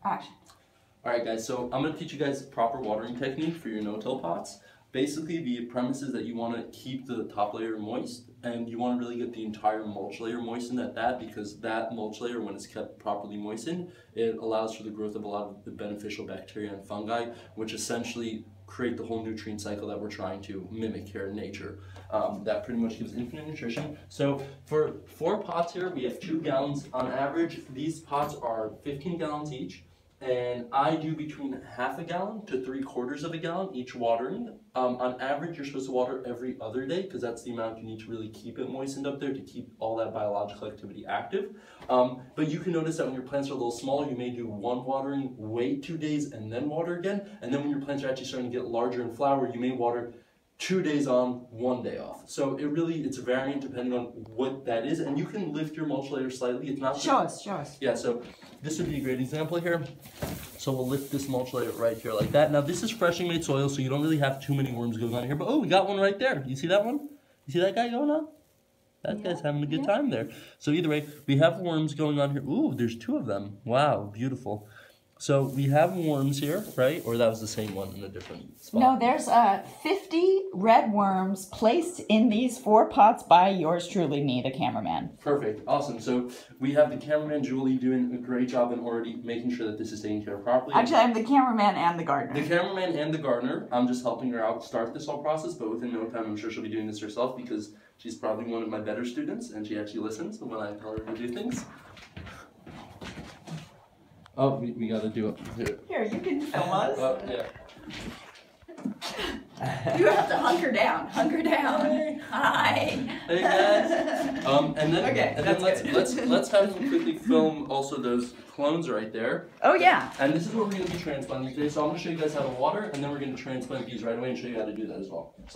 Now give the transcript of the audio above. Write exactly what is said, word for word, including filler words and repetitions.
Action. Alright guys, so I'm going to teach you guys proper watering technique for your no-till pots. Basically, the premise is that you want to keep the top layer moist, and you want to really get the entire mulch layer moistened at that, because that mulch layer, when it's kept properly moistened, it allows for the growth of a lot of the beneficial bacteria and fungi, which essentially create the whole nutrient cycle that we're trying to mimic here in nature. Um, that pretty much gives infinite nutrition. So for four pots here, we have two gallons on average. These pots are fifteen gallons each. And I do between half a gallon to three quarters of a gallon each watering. Um, on average, you're supposed to water every other day because that's the amount you need to really keep it moistened up there to keep all that biological activity active. Um, but you can notice that when your plants are a little smaller, you may do one watering, wait two days, and then water again. And then when your plants are actually starting to get larger and flower, you may water two days on, one day off. So it really, it's variant depending on what that is. And you can lift your mulch layer slightly. It's not Show us, show us. Yeah, so this would be a great example here. So we'll lift this mulch layer right here like that. Now this is freshly made soil, so you don't really have too many worms going on here. But oh, we got one right there. You see that one? You see that guy going on? That yeah. guy's having a good yeah. time there. So either way, we have worms going on here. Ooh, there's two of them. Wow, beautiful. So we have worms here, right? Or that was the same one in a different spot? No, there's uh, fifty red worms placed in these four pots by yours truly, me, the cameraman. Perfect. Awesome. So we have the cameraman, Julie, doing a great job in already making sure that this is taken care of properly. Actually, I'm the cameraman and the gardener. The cameraman and the gardener. I'm just helping her out start this whole process, but within no time, I'm sure she'll be doing this herself because she's probably one of my better students and she actually listens when I tell her to do things. Oh, we, we gotta do it. Here, Here you can film us. Oh, yeah. You have to hunker down. Hunker down. Hi. Hey guys. Um, and then, okay, and then let's good. let's let's have them quickly film also those clones right there. Oh yeah. And this is what we're gonna be transplanting today. So I'm gonna show you guys how to water, and then we're gonna transplant these right away and show you how to do that as well.